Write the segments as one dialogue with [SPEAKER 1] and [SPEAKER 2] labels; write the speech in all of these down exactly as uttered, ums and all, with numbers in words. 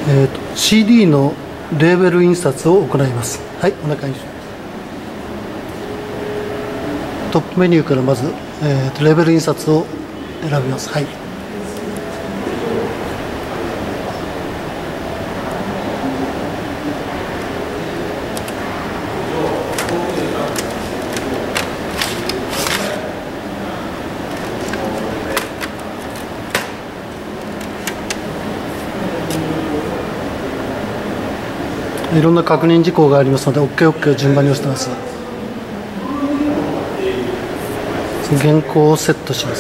[SPEAKER 1] えーと、シーディー のレーベル印刷を行います。はい、お腹にトップメニューからまず、えーと、レーベル印刷を選びます。はい。いろんな確認事項がありますので オーケーオーケー を順番に押してます。原稿をセットします。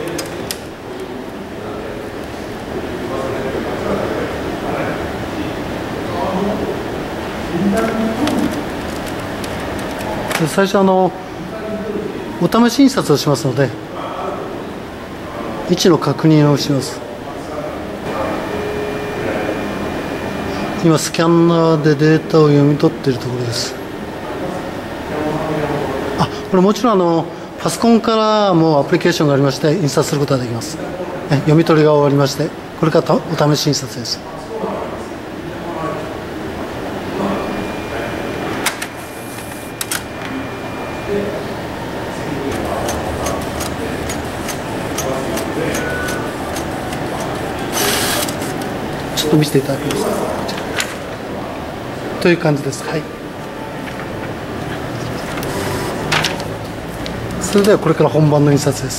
[SPEAKER 1] で最初あのお試し印刷をしますので位置の確認をします。今スキャンナーでデータを読み取っているところです。あ、これもちろんあのパソコンからもアプリケーションがありまして印刷することができます。読み取りが終わりましてこれからお試し印刷です。ちょっと見せていただけますか。という感じです。はい。それではこれから本番の印刷です。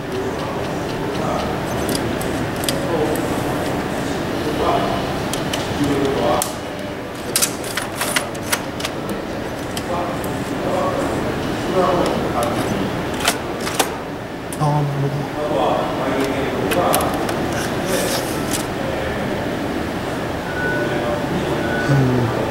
[SPEAKER 1] ああ、なるほど。うん